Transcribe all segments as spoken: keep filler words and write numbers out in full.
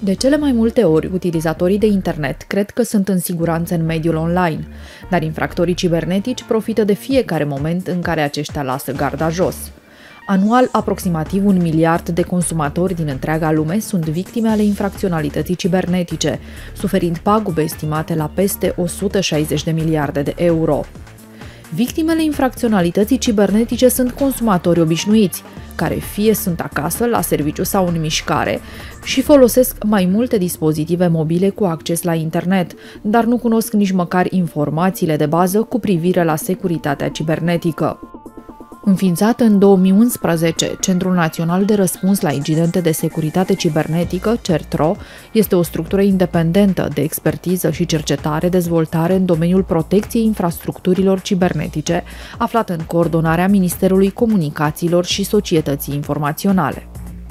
De cele mai multe ori, utilizatorii de internet cred că sunt în siguranță în mediul online, dar infractorii cibernetici profită de fiecare moment în care aceștia lasă garda jos. Anual, aproximativ un miliard de consumatori din întreaga lume sunt victime ale infracționalității cibernetice, suferind pagube estimate la peste o sută șaizeci de miliarde de euro. Victimele infracționalității cibernetice sunt consumatori obișnuiți, care fie sunt acasă, la serviciu sau în mișcare și folosesc mai multe dispozitive mobile cu acces la internet, dar nu cunosc nici măcar informațiile de bază cu privire la securitatea cibernetică. Înființat în două mii unsprezece, Centrul Național de Răspuns la Incidente de Securitate Cibernetică, CERTRO, este o structură independentă de expertiză și cercetare, dezvoltare în domeniul protecției infrastructurilor cibernetice, aflat în coordonarea Ministerului Comunicațiilor și Societății Informaționale.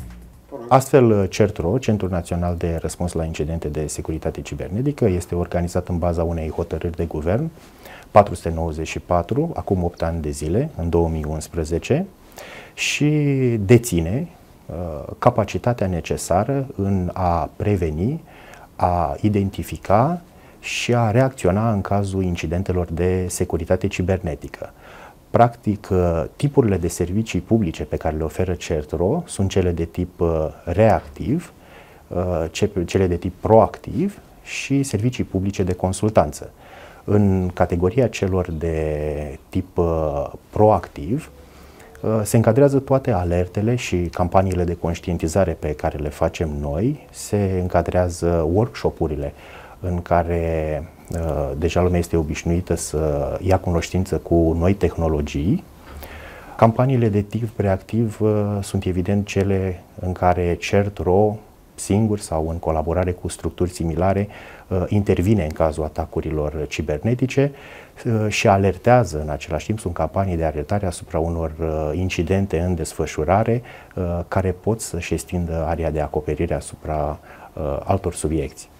Astfel, CERTRO, Centrul Național de Răspuns la Incidente de Securitate Cibernetică, este organizat în baza unei hotărâri de guvern patru sute nouăzeci și patru, acum opt ani de zile, în două mii unsprezece, și deține uh, capacitatea necesară în a preveni, a identifica și a reacționa în cazul incidentelor de securitate cibernetică. Practic, uh, tipurile de servicii publice pe care le oferă CERTRO sunt cele de tip uh, reactiv, uh, cele de tip proactiv și servicii publice de consultanță. În categoria celor de tip uh, proactiv uh, se încadrează toate alertele și campaniile de conștientizare pe care le facem noi, se încadrează workshop-urile în care uh, deja lumea este obișnuită să ia cunoștință cu noi tehnologii. Campaniile de tip reactiv uh, sunt evident cele în care CERTRO, singur sau în colaborare cu structuri similare, intervine în cazul atacurilor cibernetice și alertează în același timp, sunt campanii de alertare asupra unor incidente în desfășurare care pot să-și extindă area de acoperire asupra altor subiecti.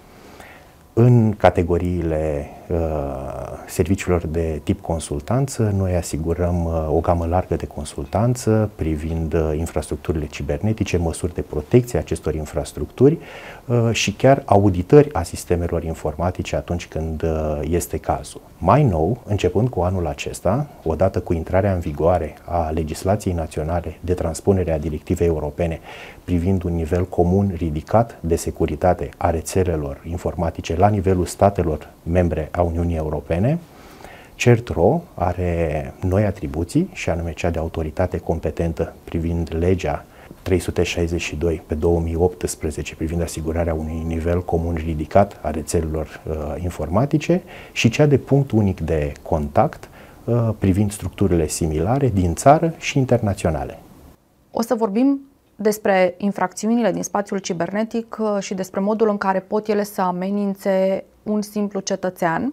În categoriile uh, serviciilor de tip consultanță, noi asigurăm uh, o gamă largă de consultanță privind uh, infrastructurile cibernetice, măsuri de protecție a acestor infrastructuri uh, și chiar auditări a sistemelor informatice atunci când uh, este cazul. Mai nou, începând cu anul acesta, odată cu intrarea în vigoare a legislației naționale de transpunere a directivei europene privind un nivel comun ridicat de securitate a rețelelor informatice la nivelul statelor membre a Uniunii Europene, CERTRO are noi atribuții, și anume cea de autoritate competentă privind legea trei sute șaizeci și doi pe două mii optsprezece privind asigurarea unui nivel comun ridicat a rețelelor uh, informatice și cea de punct unic de contact uh, privind structurile similare din țară și internaționale. O să vorbim despre infracțiunile din spațiul cibernetic și despre modul în care pot ele să amenințe un simplu cetățean.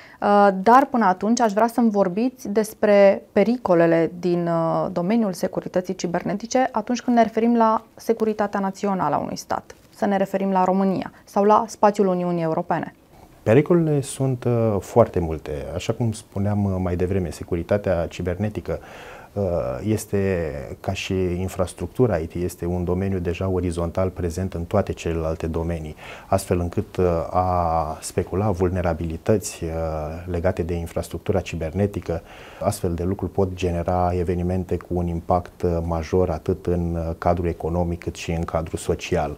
Dar până atunci aș vrea să-mi vorbiți despre pericolele din domeniul securității cibernetice atunci când ne referim la securitatea națională a unui stat. Să ne referim la România sau la spațiul Uniunii Europene. Pericolele sunt uh, foarte multe. Așa cum spuneam uh, mai devreme, securitatea cibernetică uh, este, ca și infrastructura I T, este un domeniu deja orizontal prezent în toate celelalte domenii, astfel încât uh, a specula vulnerabilități uh, legate de infrastructura cibernetică, astfel de lucruri pot genera evenimente cu un impact uh, major atât în uh, cadrul economic cât și în cadrul social.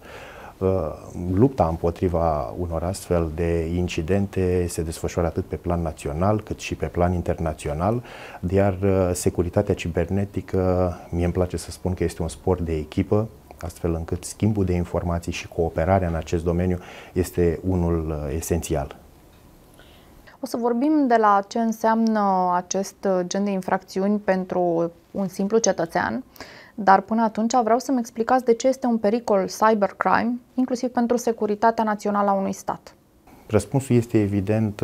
Lupta împotriva unor astfel de incidente se desfășoară atât pe plan național cât și pe plan internațional, iar securitatea cibernetică, mie îmi place să spun că este un sport de echipă, astfel încât schimbul de informații și cooperarea în acest domeniu este unul esențial. O să vorbim de la ce înseamnă acest gen de infracțiuni pentru un simplu cetățean. Dar până atunci vreau să-mi explicați de ce este un pericol cybercrime, inclusiv pentru securitatea națională a unui stat. Răspunsul este evident,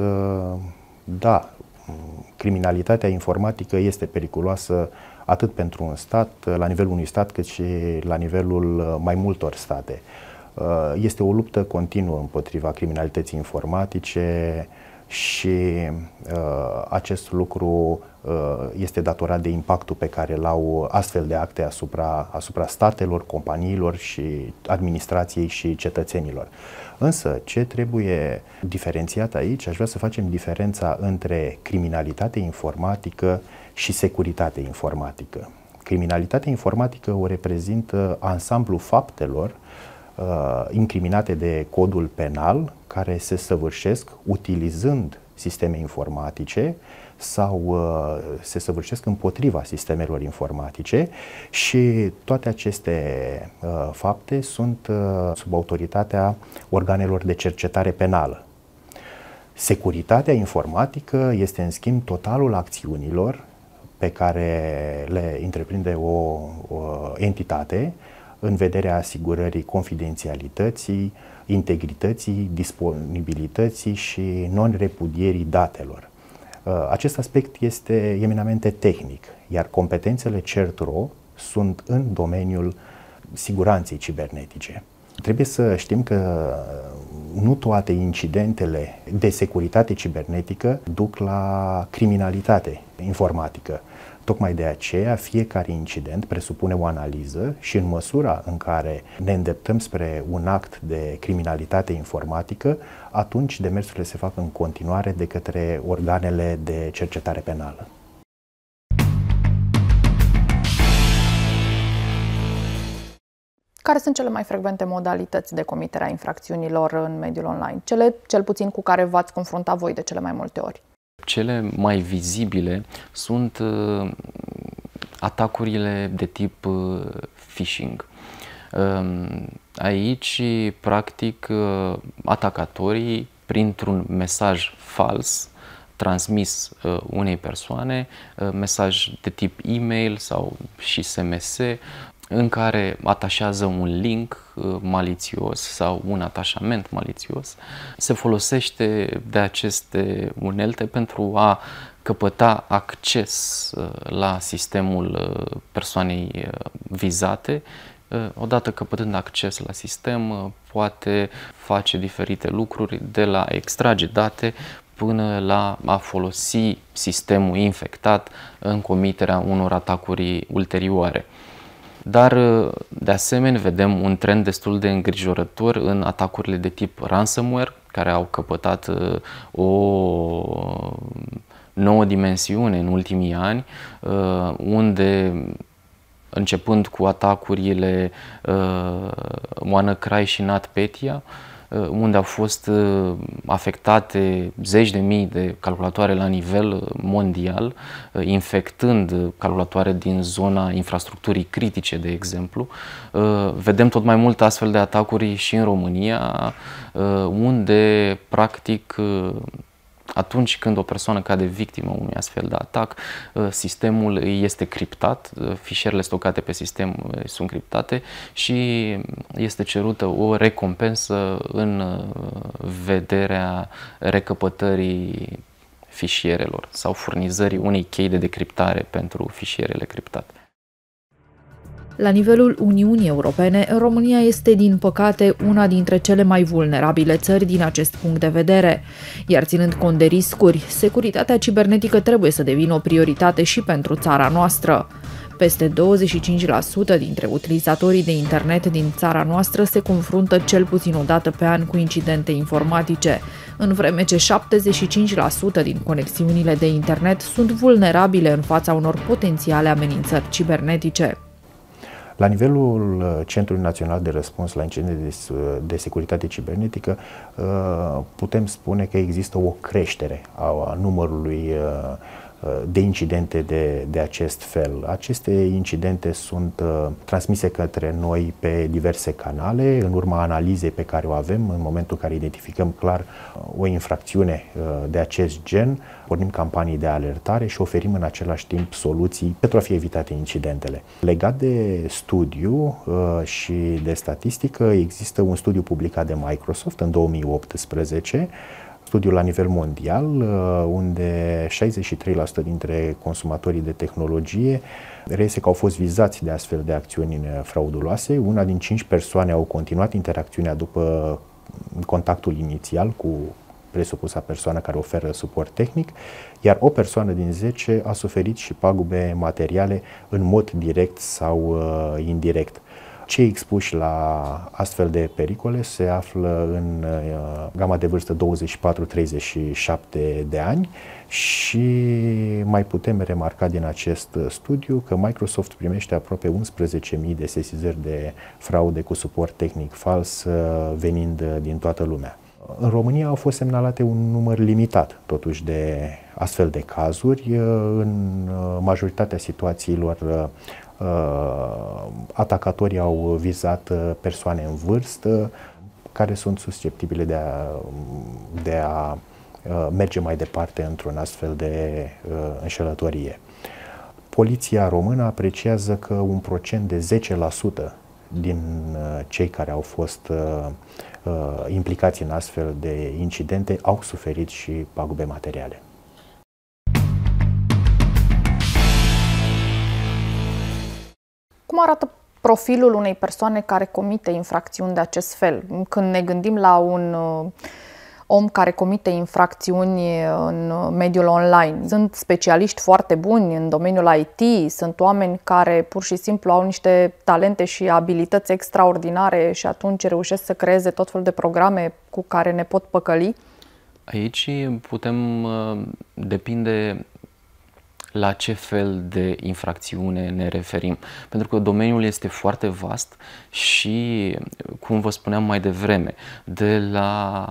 da, criminalitatea informatică este periculoasă atât pentru un stat, la nivelul unui stat, cât și la nivelul mai multor state. Este o luptă continuă împotriva criminalității informatice și uh, acest lucru este datorat de impactul pe care îl au astfel de acte asupra, asupra statelor, companiilor și administrației și cetățenilor. Însă, ce trebuie diferențiat aici, aș vrea să facem diferența între criminalitate informatică și securitate informatică. Criminalitatea informatică o reprezintă ansamblul faptelor uh, incriminate de codul penal care se săvârșesc utilizând sisteme informatice sau uh, se săvârșesc împotriva sistemelor informatice și toate aceste uh, fapte sunt uh, sub autoritatea organelor de cercetare penală. Securitatea informatică este, în schimb, totalul acțiunilor pe care le întreprinde o, o entitate în vederea asigurării confidențialității, integrității, disponibilității și non-repudierii datelor. Acest aspect este eminamente tehnic, iar competențele CERT-RO sunt în domeniul siguranței cibernetice. Trebuie să știm că nu toate incidentele de securitate cibernetică duc la criminalitate informatică. Tocmai de aceea, fiecare incident presupune o analiză și în măsura în care ne îndreptăm spre un act de criminalitate informatică, atunci demersurile se fac în continuare de către organele de cercetare penală. Care sunt cele mai frecvente modalități de comitere a infracțiunilor în mediul online? Cele cel puțin cu care v-ați confruntat voi de cele mai multe ori? Cele mai vizibile sunt uh, atacurile de tip uh, phishing. Uh, aici, practic, uh, atacatorii, printr-un mesaj fals transmis uh, unei persoane, uh, mesaj de tip e-mail sau și S M S, în care atașează un link uh, malițios sau un atașament malițios, se folosește de aceste unelte pentru a căpăta acces uh, la sistemul uh, persoanei uh, vizate. Uh, odată căpătând acces la sistem, uh, poate face diferite lucruri, de la extrage date până la a folosi sistemul infectat în comiterea unor atacuri ulterioare. Dar, de asemenea, vedem un trend destul de îngrijorător în atacurile de tip ransomware, care au căpătat o nouă dimensiune în ultimii ani, unde, începând cu atacurile WannaCry și NotPetya, unde au fost afectate zeci de mii de calculatoare la nivel mondial, infectând calculatoare din zona infrastructurii critice, de exemplu. Vedem tot mai mult astfel de atacuri și în România, unde, practic, atunci când o persoană cade victimă unui astfel de atac, sistemul este criptat, fișierele stocate pe sistem sunt criptate și este cerută o recompensă în vederea recăpătării fișierelor sau furnizării unei chei de decriptare pentru fișierele criptate. La nivelul Uniunii Europene, România este, din păcate, una dintre cele mai vulnerabile țări din acest punct de vedere. Iar ținând cont de riscuri, securitatea cibernetică trebuie să devină o prioritate și pentru țara noastră. Peste douăzeci și cinci la sută dintre utilizatorii de internet din țara noastră se confruntă cel puțin o dată pe an cu incidente informatice, în vreme ce șaptezeci și cinci la sută din conexiunile de internet sunt vulnerabile în fața unor potențiale amenințări cibernetice. La nivelul Centrului Național de Răspuns la Incidente de, de Securitate Cibernetică, putem spune că există o creștere a numărului de incidente de, de acest fel. Aceste incidente sunt uh, transmise către noi pe diverse canale, în urma analizei pe care o avem, în momentul în care identificăm clar uh, o infracțiune uh, de acest gen, pornim campanii de alertare și oferim în același timp soluții pentru a fi evitate incidentele. Legat de studiu uh, și de statistică, există un studiu publicat de Microsoft în două mii optsprezece, studiul la nivel mondial, unde șaizeci și trei la sută dintre consumatorii de tehnologie reiese că au fost vizați de astfel de acțiuni frauduloase. Una din cinci persoane au continuat interacțiunea după contactul inițial cu presupusa persoană care oferă suport tehnic, iar o persoană din zece a suferit și pagube materiale în mod direct sau uh, indirect. Cei expuși la astfel de pericole se află în uh, gama de vârstă douăzeci și patru - treizeci și șapte de ani și mai putem remarca din acest studiu că Microsoft primește aproape unsprezece mii de sesizări de fraude cu suport tehnic fals uh, venind din toată lumea. În România au fost semnalate un număr limitat, totuși, de astfel de cazuri. În majoritatea situațiilor, atacatorii au vizat persoane în vârstă care sunt susceptibile de a, de a merge mai departe într-un astfel de înșelătorie. Poliția română apreciază că un procent de zece la sută din cei care au fost implicați în astfel de incidente au suferit și pagube materiale. Cum arată profilul unei persoane care comite infracțiuni de acest fel? Când ne gândim la un om care comite infracțiuni în mediul online, sunt specialiști foarte buni în domeniul I T, sunt oameni care pur și simplu au niște talente și abilități extraordinare și atunci reușesc să creeze tot felul de programe cu care ne pot păcăli? Aici putem, depinde la ce fel de infracțiune ne referim. Pentru că domeniul este foarte vast și, cum vă spuneam mai devreme, de la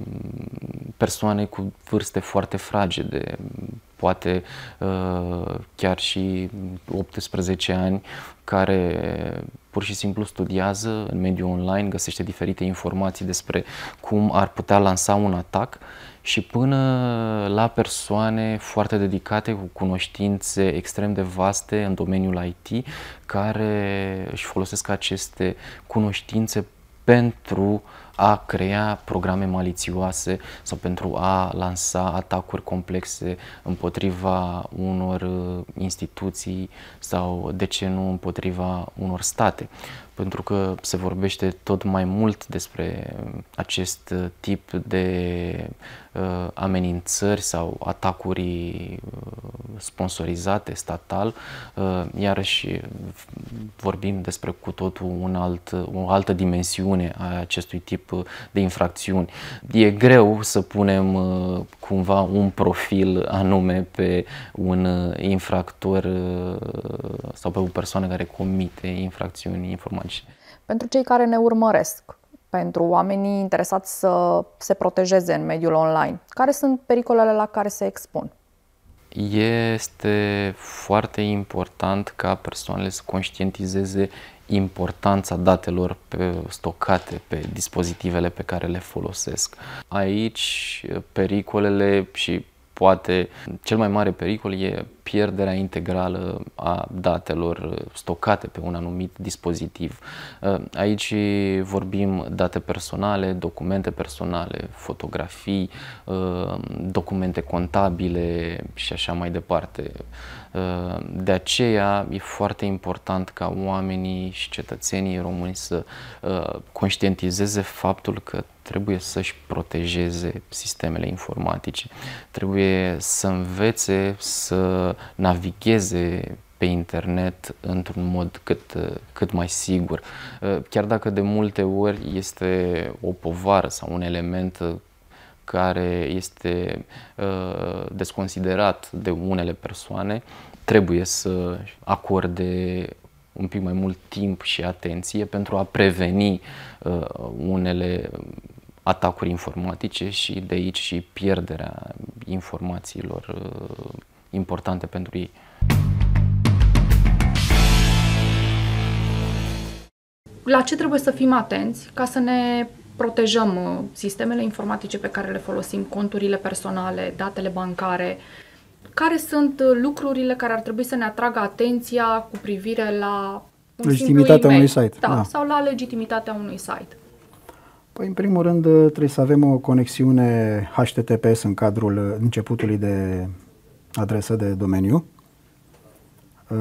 persoane cu vârste foarte fragede, poate chiar și optsprezece ani, care pur și simplu studiază în mediul online, găsește diferite informații despre cum ar putea lansa un atac, și până la persoane foarte dedicate cu cunoștințe extrem de vaste în domeniul I T, care își folosesc aceste cunoștințe pentru a crea programe malițioase sau pentru a lansa atacuri complexe împotriva unor instituții sau, de ce nu, împotriva unor state. Pentru că se vorbește tot mai mult despre acest tip de uh, amenințări sau atacuri uh, sponsorizate statal, uh, iarăși vorbim despre cu totul un alt, o altă dimensiune a acestui tip de infracțiuni. E greu să punem uh, cumva un profil anume pe un infractor uh, sau pe o persoană care comite infracțiuni informatice. Pentru cei care ne urmăresc, pentru oamenii interesați să se protejeze în mediul online, care sunt pericolele la care se expun? Este foarte important ca persoanele să conștientizeze importanța datelor pe, stocate pe dispozitivele pe care le folosesc. Aici pericolele și poate cel mai mare pericol e pierderea integrală a datelor stocate pe un anumit dispozitiv. Aici vorbim date personale, documente personale, fotografii, documente contabile și așa mai departe. De aceea e foarte important ca oamenii și cetățenii români să conștientizeze faptul că trebuie să-și protejeze sistemele informatice, trebuie să învețe să navigheze pe internet într-un mod cât, cât mai sigur. Chiar dacă de multe ori este o povară sau un element care este uh, desconsiderat de unele persoane, trebuie să acorde un pic mai mult timp și atenție pentru a preveni uh, unele atacuri informatice și de aici și pierderea informațiilor uh, importante pentru ei. La ce trebuie să fim atenți ca să ne protejăm sistemele informatice pe care le folosim, conturile personale, datele bancare? Care sunt lucrurile care ar trebui să ne atragă atenția cu privire la un legitimitatea unui site? Da, da, sau la legitimitatea unui site. Păi, în primul rând, trebuie să avem o conexiune H T T P S în cadrul începutului de adresă de domeniu.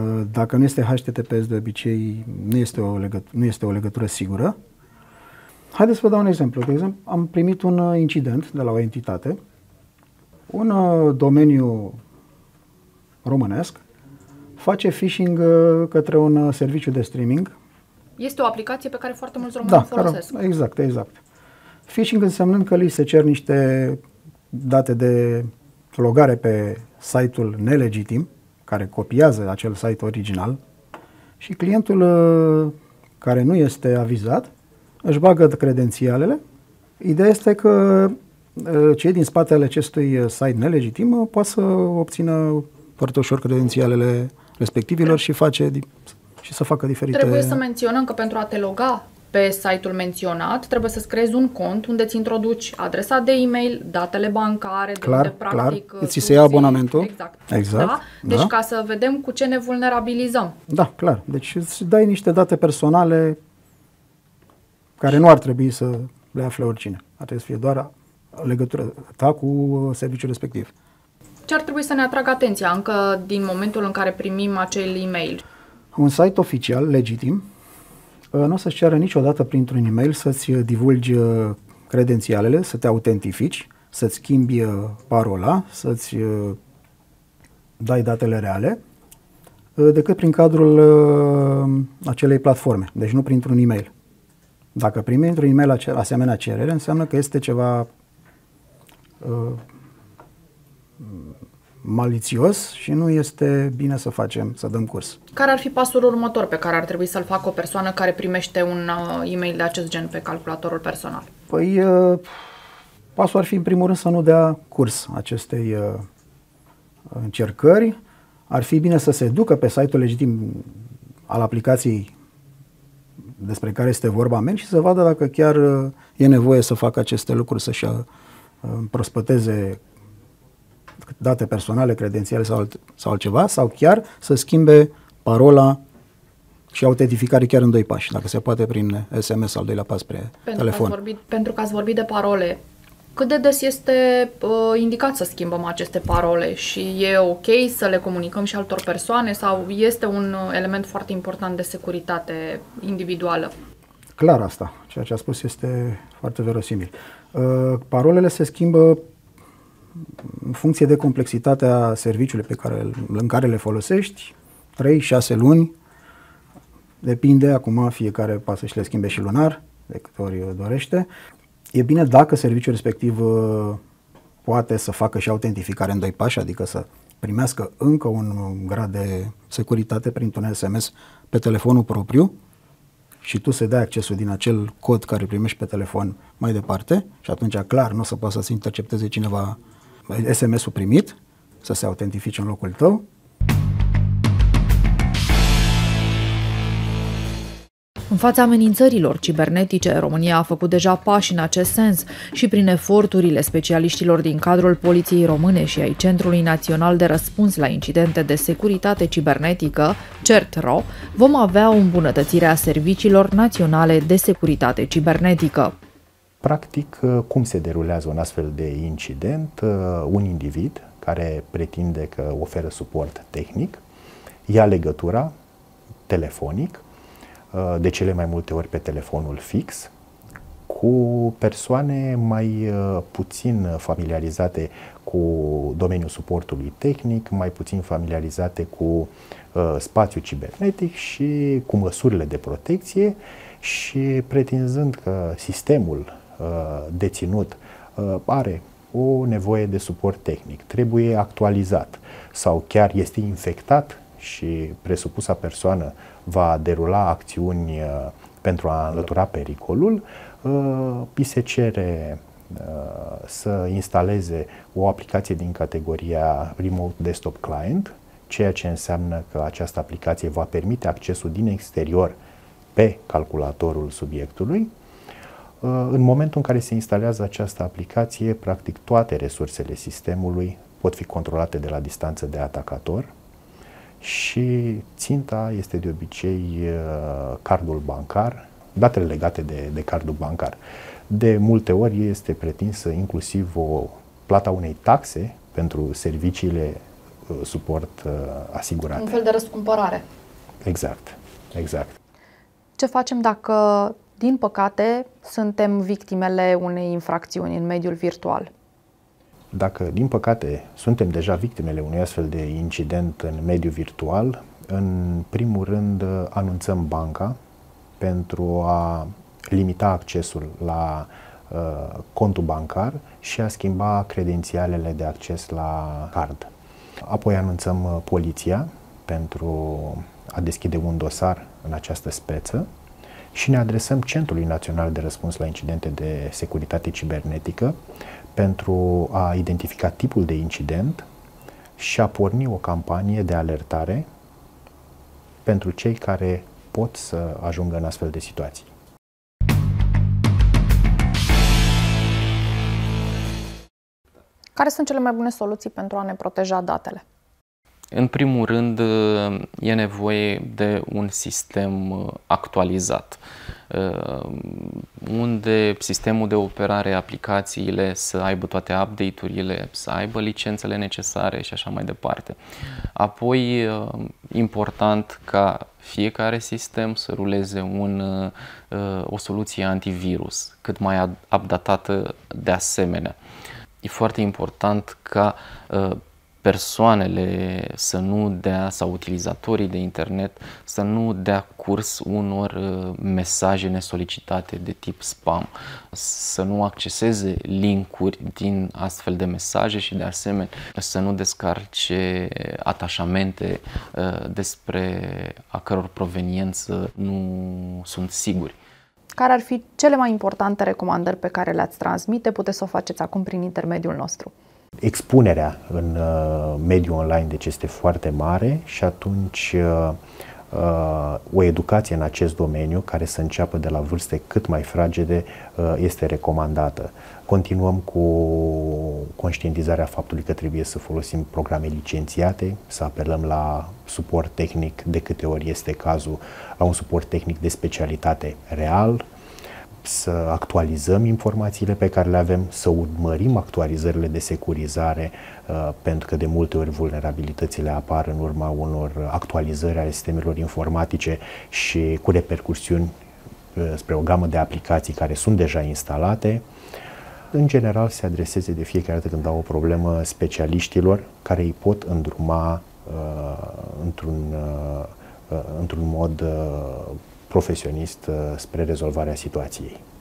Dacă nu este H T T P S, de obicei nu este o legătură, nu este o legătură sigură. Haideți să vă dau un exemplu. De exemplu, am primit un incident de la o entitate, un uh, domeniu românesc face phishing uh, către un uh, serviciu de streaming. Este o aplicație pe care foarte mulți români Da, o folosesc. Care, exact, exact. Phishing însemnând că li se cer niște date de logare pe site-ul nelegitim, care copiază acel site original, și clientul uh, care nu este avizat își bagă credențialele. Ideea este că uh, cei din spatele acestui site nelegitim uh, poate să obțină foarte ușor credențialele respectivilor și, face, și să facă diferite... Trebuie să menționăm că pentru a te loga pe site-ul menționat, trebuie să-ți creezi un cont unde îți introduci adresa de e-mail, datele bancare, clar, de unde practic... Clar. Ți se ia abonamentul. Exact. exact. Da? Deci da. ca să vedem cu ce ne vulnerabilizăm. Da, clar. Deci îți dai niște date personale care nu ar trebui să le afle oricine. Ar trebui să fie doar legătura ta cu serviciul respectiv. Ce ar trebui să ne atragă atenția încă din momentul în care primim acel e-mail? Un site oficial, legitim, nu o să-ți ceară niciodată printr-un e-mail să-ți divulgi credențialele, să te autentifici, să-ți schimbi parola, să-ți dai datele reale, decât prin cadrul acelei platforme, deci nu printr-un e-mail. Dacă primi într-un e-mail asemenea cerere, înseamnă că este ceva uh, malițios și nu este bine să facem, să dăm curs. Care ar fi pasul următor pe care ar trebui să-l facă o persoană care primește un uh, e-mail de acest gen pe calculatorul personal? Păi, uh, pasul ar fi în primul rând să nu dea curs acestei uh, încercări. Ar fi bine să se ducă pe site-ul legitim al aplicației despre care este vorba mea și să vadă dacă chiar uh, e nevoie să facă aceste lucruri, să-și uh, împrospăteze date personale, credențiale sau, alt, sau altceva, sau chiar să schimbe parola și autentificare chiar în doi pași, dacă se poate prin S M S al doilea pas spre pentru telefon. Că ați vorbit, pentru că ați vorbit de parole, cât de des este uh, indicat să schimbăm aceste parole și e ok să le comunicăm și altor persoane sau este un element foarte important de securitate individuală? Clar asta, ceea ce a spus este foarte verosimil. Uh, parolele se schimbă în funcție de complexitatea serviciului pe care, în care le folosești, trei șase luni, depinde, acum fiecare poate să-și le schimbe și lunar, de câte ori dorește. E bine dacă serviciul respectiv uh, poate să facă și autentificare în doi pași, adică să primească încă un grad de securitate printr-un S M S pe telefonul propriu și tu să dai accesul din acel cod care primești pe telefon mai departe și atunci clar nu o să poată să-ți intercepteze cineva S M S-ul primit, să se autentifice în locul tău. În fața amenințărilor cibernetice, România a făcut deja pași în acest sens și prin eforturile specialiștilor din cadrul Poliției Române și ai Centrului Național de Răspuns la Incidente de Securitate Cibernetică, CERT-RO, vom avea o îmbunătățire a serviciilor naționale de securitate cibernetică. Practic, cum se derulează un astfel de incident? Un individ care pretinde că oferă suport tehnic ia legătura telefonic, de cele mai multe ori pe telefonul fix, cu persoane mai puțin familiarizate cu domeniul suportului tehnic, mai puțin familiarizate cu spațiul cibernetic și cu măsurile de protecție și pretinzând că sistemul deținut are o nevoie de suport tehnic, trebuie actualizat sau chiar este infectat și presupusa persoană va derula acțiuni pentru a înlătura pericolul, îi se cere să instaleze o aplicație din categoria Remote Desktop Client, ceea ce înseamnă că această aplicație va permite accesul din exterior pe calculatorul subiectului. În momentul în care se instalează această aplicație, practic toate resursele sistemului pot fi controlate de la distanță de atacator și ținta este de obicei cardul bancar, datele legate de, de cardul bancar. De multe ori este pretinsă inclusiv o plata unei taxe pentru serviciile suport asigurate. Un fel de răscumpărare. Exact, exact. Ce facem dacă din păcate, suntem victimele unei infracțiuni în mediul virtual. Dacă, din păcate, suntem deja victimele unui astfel de incident în mediul virtual, în primul rând anunțăm banca pentru a limita accesul la uh, contul bancar și a schimba credențialele de acces la card. Apoi anunțăm uh, poliția pentru a deschide un dosar în această speță și ne adresăm Centrului Național de Răspuns la Incidente de Securitate Cibernetică pentru a identifica tipul de incident și a porni o campanie de alertare pentru cei care pot să ajungă în astfel de situații. Care sunt cele mai bune soluții pentru a ne proteja datele? În primul rând, e nevoie de un sistem actualizat, unde sistemul de operare, aplicațiile să aibă toate update-urile, să aibă licențele necesare și așa mai departe. Apoi, important ca fiecare sistem să ruleze un, o soluție antivirus, cât mai updatată de asemenea. E foarte important ca persoanele să nu dea, sau utilizatorii de internet, să nu dea curs unor mesaje nesolicitate de tip spam, să nu acceseze linkuri din astfel de mesaje și de asemenea să nu descarce atașamente despre a căror proveniență nu sunt siguri. Care ar fi cele mai importante recomandări pe care le-ați transmite? Puteți să o faceți acum prin intermediul nostru. Expunerea în uh, mediul online deci este foarte mare și atunci uh, uh, o educație în acest domeniu, care să înceapă de la vârste cât mai fragede, uh, este recomandată. Continuăm cu conștientizarea faptului că trebuie să folosim programe licențiate, să apelăm la suport tehnic de câte ori este cazul, la un suport tehnic de specialitate real, să actualizăm informațiile pe care le avem, să urmărim actualizările de securizare, pentru că de multe ori vulnerabilitățile apar în urma unor actualizări ale sistemelor informatice și cu repercursiuni spre o gamă de aplicații care sunt deja instalate. În general, se adreseze de fiecare dată când au o problemă specialiștilor care îi pot îndruma uh, într-un, uh, într-un mod uh, profesionist uh, spre rezolvarea situației.